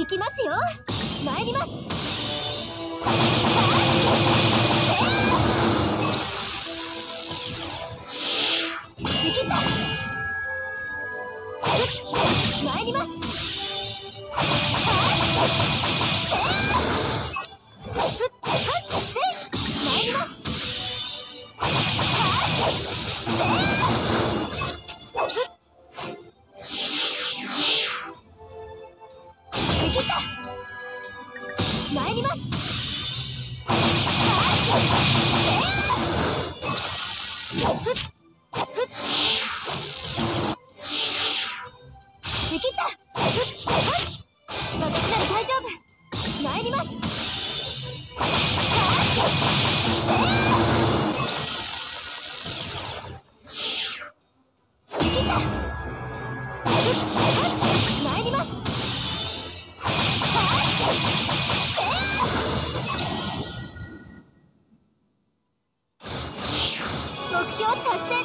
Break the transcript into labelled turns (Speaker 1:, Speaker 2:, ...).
Speaker 1: きますよ。参ります。できた。参ります。参ります。できた。参ります。できた。私なら大丈夫。参ります。できた。参ります。目標達成。